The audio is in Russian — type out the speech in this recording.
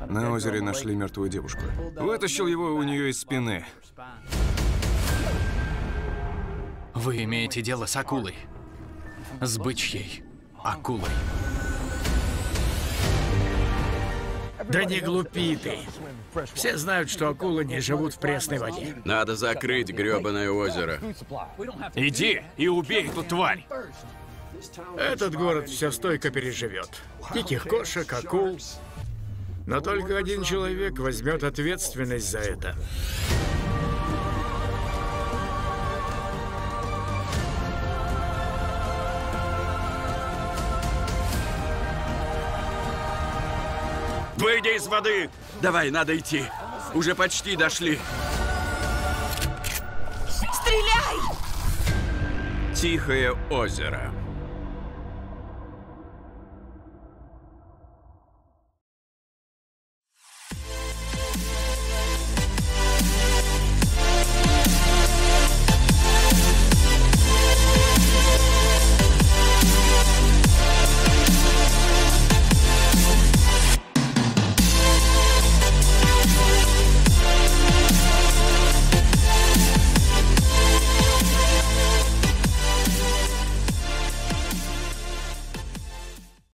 На озере нашли мертвую девушку. Вытащил его у нее из спины. Вы имеете дело с акулой. С бычьей акулой. Да не глупи ты. Все знают, что акулы не живут в пресной воде. Надо закрыть грёбаное озеро. Иди и убей эту тварь! Этот город все стойко переживет. Диких кошек, акул. Но только один человек возьмет ответственность за это. Выйди из воды! Давай, надо идти. Уже почти дошли. Стреляй! Тихое озеро.